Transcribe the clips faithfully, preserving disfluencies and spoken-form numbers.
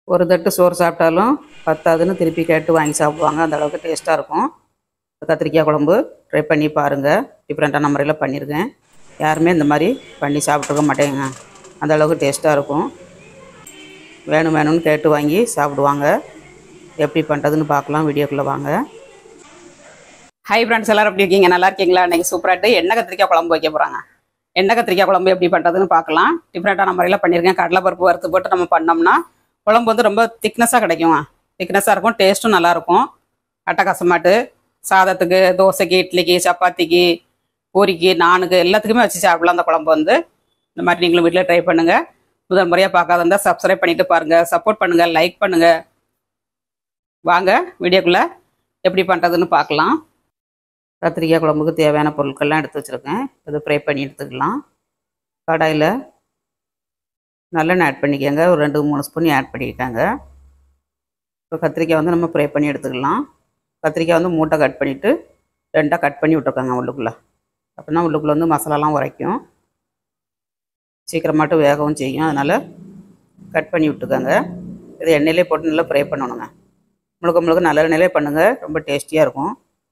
ஒரு தட்டு சோறு சாப்பிட்டாலும் பத்தாதுன்னு திருப்பி கேட்டு வாங்கி சாப்பிடுவாங்க. அந்த அளவுக்கு டேஸ்ட்டாக இருக்கும். கத்திரிக்காய் குழம்பு ட்ரை பண்ணி பாருங்கள். டிஃப்ரெண்ட்டான முறையில் பண்ணியிருக்கேன். யாருமே இந்த மாதிரி பண்ணி சாப்பிட்ருக்க மாட்டேங்க. அந்த அளவுக்கு டேஸ்ட்டாக இருக்கும். வேணும் வேணும்னு கேட்டு வாங்கி சாப்பிடுவாங்க. எப்படி பண்ணுறதுன்னு பார்க்கலாம். வீடியோக்குள்ளே வாங்க. ஹை ஃப்ரெண்ட்ஸ், எல்லோரும் எப்படி இருக்கீங்க? நல்லா இருக்கீங்களா? இன்றைக்கி சூப்பராகிட்டு எண்ணெய் கத்திரிக்காய் குழம்பு வைக்க போகிறாங்க. எண்ணெய் கத்திரிக்காய் குழம்பு எப்படி பண்ணுறதுன்னு பார்க்கலாம். டிஃப்ரெண்ட்டான முறையில் பண்ணியிருக்கேன். கடலைப்பருப்பு வறுத்து போட்டு நம்ம பண்ணோம்னா குழம்பு வந்து ரொம்ப திக்னஸாக கிடைக்குங்க. திக்னஸாக இருக்கும், டேஸ்ட்டும் நல்லாயிருக்கும். அட்டகாசமாட்டு சாதத்துக்கு, தோசைக்கு, இட்லிக்கு, சப்பாத்திக்கு, பூரிக்கு, நானுக்கு எல்லாத்துக்குமே வச்சு சாப்பிடலாம். அந்த குழம்பு வந்து இந்த மாதிரி நீங்களும் வீட்டில் ட்ரை பண்ணுங்கள். முதல் முறையாக பார்க்காத இருந்தால் சப்ஸ்கிரைப் பண்ணிவிட்டு பாருங்கள். சப்போர்ட் பண்ணுங்கள், லைக் பண்ணுங்கள். வாங்க வீடியோக்குள்ளே எப்படி பண்ணுறதுன்னு பார்க்கலாம். கத்திரிக்காய் குழம்புக்கு தேவையான பொருட்கள்லாம் எடுத்து வச்சுருக்கேன். இது ஃப்ரை பண்ணி எடுத்துக்கலாம். கடாயில் நல்லெண்ணெய் ஆட் பண்ணிக்கோங்க. ஒரு ரெண்டு மூணு ஸ்பூன் ஆட் பண்ணியிருக்காங்க. இப்போ கத்திரிக்காய் வந்து நம்ம ஃப்ரை பண்ணி எடுத்துக்கலாம். கத்திரிக்காய் வந்து மூட்டை கட் பண்ணிவிட்டு ரெண்டாக கட் பண்ணி விட்ருக்காங்க உள்ளுக்குள்ளே. அப்படின்னா உள்ளுக்குள்ளே வந்து மசாலாலாம் உரைக்கும், சீக்கிரமாட்டு வேகவும் செய்யும். அதனால் கட் பண்ணி விட்டுக்கோங்க. இதை எண்ணெயிலே போட்டு நல்லா ஃப்ரை பண்ணணுங்க. முழுக்க முழுக்க நல்ல எண்ணெயிலே பண்ணுங்கள், ரொம்ப டேஸ்டியாக இருக்கும்.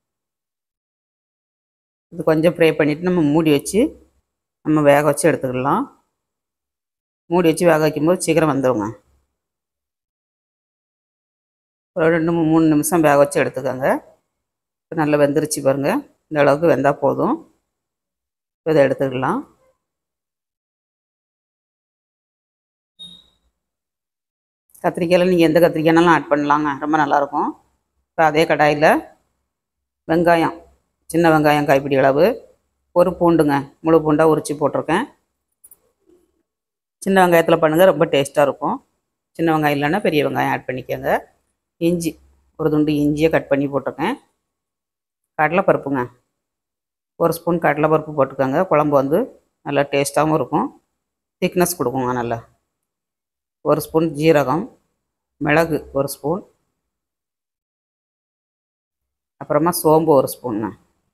இது கொஞ்சம் ஃப்ரை பண்ணிவிட்டு நம்ம மூடி வச்சு நம்ம வேக வச்சு எடுத்துக்கலாம். மூடி வச்சு வேக வைக்கும்போது சீக்கிரம் வந்துடுங்க. ஒரு ரெண்டு மூணு நிமிஷம் வேக வச்சு எடுத்துக்கோங்க. நல்லா வெந்துருச்சு பாருங்கள். இந்த அளவுக்கு வெந்தால் போதும். இதை எடுத்துக்கலாம். கத்திரிக்காயில் நீங்கள் எந்த கத்திரிக்காய்னாலும் ஆட் பண்ணலாங்க, ரொம்ப நல்லாயிருக்கும். இப்போ அதே கடாயில் வெங்காயம், சின்ன வெங்காயம் கைப்பிடி அளவு, ஒரு பூண்டுங்க, முழு பூண்டாக உரித்து போட்டிருக்கேன். சின்ன வெங்காயத்தில் பண்ணுங்கள், ரொம்ப டேஸ்ட்டாக இருக்கும். சின்ன வெங்காயம் இல்லைன்னா பெரிய வெங்காயம் ஆட் பண்ணிக்கோங்க. இஞ்சி, ஒரு துண்டு இஞ்சியை கட் பண்ணி போட்டிருக்கேன். கடலைப்பருப்புங்க, ஒரு ஸ்பூன் கடலைப்பருப்பு போட்டுக்கோங்க. குழம்பு வந்து நல்லா டேஸ்ட்டாகவும் இருக்கும், திக்னஸ் கொடுக்குங்க நல்லா. ஒரு ஸ்பூன் ஜீரகம், மிளகு ஒரு ஸ்பூன், அப்புறமா சோம்பு ஒரு ஸ்பூனுங்க.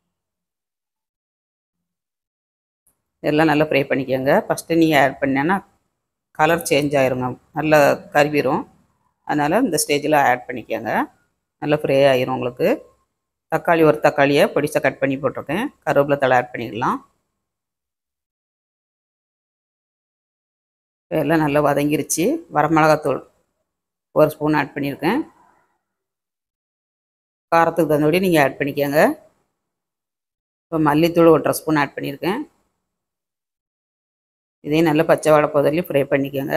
இதெல்லாம் நல்லா ஃப்ரை பண்ணிக்கோங்க. ஃபஸ்ட்டு நீங்கள் ஆட் பண்ணேன்னா கலர் சேஞ்ச் ஆகிருங்க, நல்லா கருவிடும். அதனால் இந்த ஸ்டேஜில் ஆட் பண்ணிக்கோங்க. நல்லா ஃப்ரை ஆகிரும் உங்களுக்கு. தக்காளி, ஒரு தக்காளியை பொடிசாக கட் பண்ணி போட்டிருக்கேன். கருவேப்பிலை தழை ஆட் பண்ணிக்கலாம். எல்லாம் நல்லா வதங்கிருச்சு. வரமிளகாத்தூள் ஒரு ஸ்பூன் ஆட் பண்ணியிருக்கேன். காரத்துக்கு தகுந்தபடி நீங்கள் ஆட் பண்ணிக்கோங்க. இப்போ மல்லித்தூள் ஒன்றரை ஸ்பூன் ஆட் பண்ணியிருக்கேன். இதையும் நல்லா பச்சை வாழை போதிலையும் ஃப்ரை பண்ணிக்கோங்க.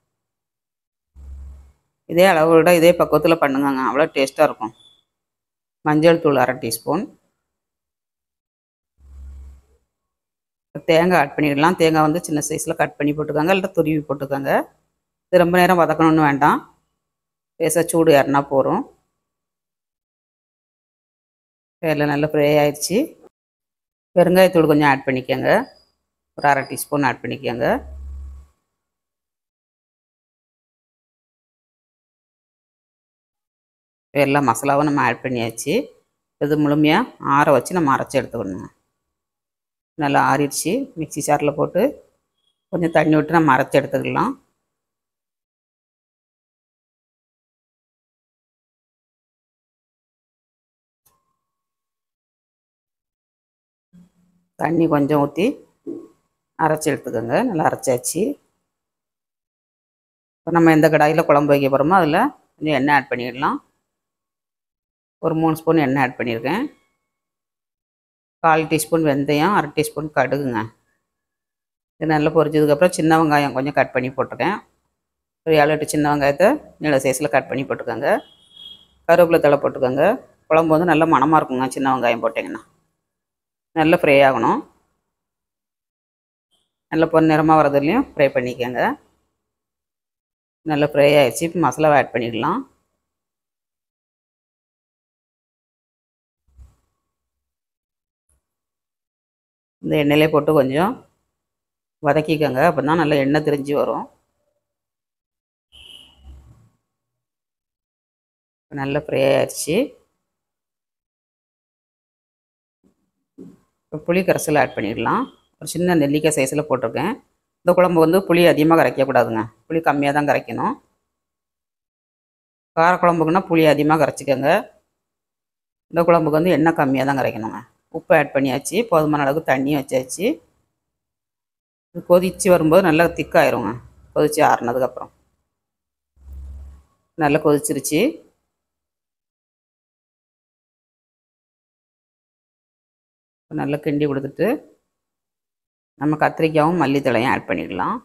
இதே அளவோட இதே பக்குவத்தில் பண்ணுங்க, அவ்வளோ டேஸ்ட்டாக இருக்கும். மஞ்சள் தூள் அரை டீஸ்பூன். தேங்காய் ஆட் பண்ணிடலாம். தேங்காய் வந்து சின்ன சைஸில் கட் பண்ணி போட்டுக்கோங்க, இல்லை துருவி போட்டுக்கோங்க. இது ரொம்ப நேரம் வதக்கணும்னு வேண்டாம், லேசாக சூடு ஏறினா போகிறோம். எல்லாம் நல்லா ஃப்ரை ஆயிடுச்சு. பெருங்காயத்தூள் கொஞ்சம் ஆட் பண்ணிக்கோங்க, ஒரு அரை டீஸ்பூன் ஆட் பண்ணிக்கோங்க. எல்லா மசாலாவும் நம்ம ஆட் பண்ணியாச்சு. இது முழுமையாக ஆற வச்சு நம்ம அரைச்சி எடுத்துக்கணுங்க. நல்லா ஆறிடுச்சு. மிக்சி ஜாரில் போட்டு கொஞ்சம் தண்ணி விட்டு நம்ம அரைச்சி எடுத்துக்கலாம். தண்ணி கொஞ்சம் ஊற்றி அரைச்சி எடுத்துக்கோங்க. நல்லா அரைச்சாச்சு. இப்போ நம்ம எந்த கடாயில் குழம்பு வைக்க போகிறோமோ அதில் கொஞ்சம் எண்ணெய் ஆட் பண்ணிடலாம். ஒரு மூணு ஸ்பூன் எண்ணெய் ஆட் பண்ணியிருக்கேன். கால் டீஸ்பூன் வெந்தயம், அரை டீஸ்பூன் கடுகுங்க. இது நல்லா பொரிச்சதுக்கப்புறம் சின்ன வெங்காயம் கொஞ்சம் கட் பண்ணி போட்டிருக்கேன். ஒரு ஏழு எட்டு சின்ன வெங்காயத்தை நீள சைஸில் கட் பண்ணி போட்டுக்கோங்க. கருவேப்பிலை தழை போட்டுக்கோங்க. குழம்பு வந்து நல்லா மணமாக இருக்குங்க சின்ன வெங்காயம் போட்டிங்கன்னா. நல்லா ஃப்ரை ஆகணும். நல்லா பொன் நிறமாக வரதுலையும் ஃப்ரை பண்ணிக்கோங்க. நல்லா ஃப்ரை ஆகிடுச்சு. இப்போ மசாலாவை ஆட் பண்ணிடலாம். இந்த எண்ணெயிலே போட்டு கொஞ்சம் வதக்கிக்கோங்க, அப்போ தான் நல்லா எண்ணெய் திரிஞ்சு வரும். நல்லா ஃப்ரை ஆயிடுச்சு. இப்போ புளி கரைசல் ஆட் பண்ணிடலாம். ஒரு சின்ன நெல்லிக்காய் சைஸில் போட்டிருக்கேன். இந்த குழம்பு வந்து புளி அதிகமாக கரைக்கக்கூடாதுங்க, புளி கம்மியாக தான் கரைக்கணும். காரக்குழம்புக்குன்னா புளி அதிகமாக கரைச்சிக்கோங்க. இந்த குழம்புக்கு வந்து எண்ணெய் கம்மியாக தான் கரைக்கணுங்க. உப்பு ஆட் பண்ணியாச்சு, போதுமான அளவுக்கு தண்ணியும் வச்சாச்சு. கொதித்து வரும்போது நல்லா திக்காயிருங்க. கொதித்து ஆறுனதுக்கப்புறம் நல்லா கொதிச்சிருச்சு. நல்லா கிண்டி கொடுத்துட்டு நம்ம கத்திரிக்காயும் மல்லித்தழையும் ஆட் பண்ணிடலாம்.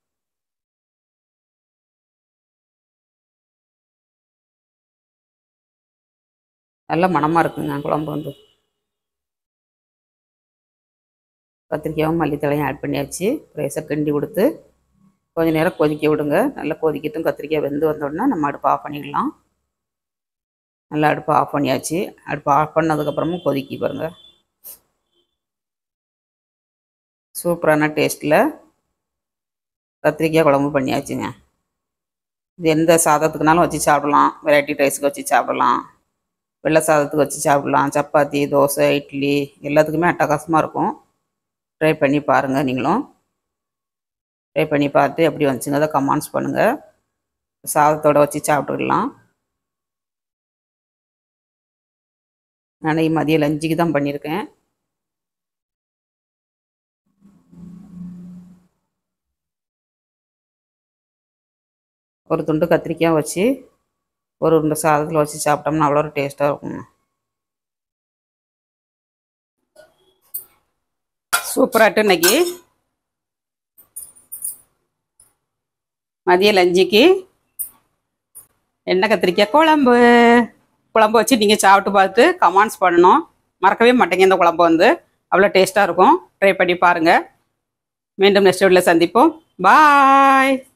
நல்லா மணமாக இருக்குங்க குழம்பு வந்து. கத்திரிக்காயும் மல்லித்தழையும் ஆட் பண்ணியாச்சு. ரைஸை கிண்டி கொடுத்து கொஞ்சம் நேரம் கொதிக்க விடுங்க. நல்லா கொதிக்கட்டும். கத்திரிக்காய் வெந்து வந்தோடனே நம்ம அடுப்பை ஆஃப் பண்ணிடலாம். நல்லா அடுப்பை ஆஃப் பண்ணியாச்சு. அடுப்பை ஆஃப் பண்ணதுக்கப்புறமும் கொதிக்கி பாருங்கள். சூப்பரான டேஸ்ட்டில் கத்திரிக்காய் குழம்பு பண்ணியாச்சுங்க. இது எந்த சாதத்துக்குனாலும் வச்சு சாப்பிடலாம். வெரைட்டி ரைஸுக்கு வச்சு சாப்பிடலாம், வெள்ளை சாதத்துக்கு வச்சு சாப்பிடலாம், சப்பாத்தி, தோசை, இட்லி எல்லாத்துக்குமே அட்டகாசமாக இருக்கும். ட்ரை பண்ணி பாருங்கள். நீங்களும் ட்ரை பண்ணி பார்த்து எப்படி வந்துச்சுங்க அதை கமெண்ட்ஸ் பண்ணுங்கள். சாதத்தோடு வச்சு சாப்பிட்டுக்கலாம். நான் மதிய லஞ்சுக்கு தான் பண்ணியிருக்கேன். ஒரு துண்டு கத்திரிக்காய் வச்சு ஒரு உருண்டை சாதத்தில் வச்சு சாப்பிட்டோம்னா அவ்வளோ ஒரு டேஸ்ட்டாக இருக்குங்க. சூப்பராகிட்டு இன்னைக்கு மதிய லஞ்சுக்கு எண்ணெய் கத்திரிக்காய் குழம்பு குழம்பு வச்சு நீங்கள் சாப்பிட்டு பார்த்து கமெண்ட்ஸ் பண்ணணும். மறக்கவே மாட்டேங்க. இந்த குழம்பு வந்து அவ்வளோ டேஸ்ட்டாக இருக்கும். ட்ரை பண்ணி பாருங்கள். மீண்டும் நெக்ஸ்ட் வீடியோவில் சந்திப்போம். பாய்.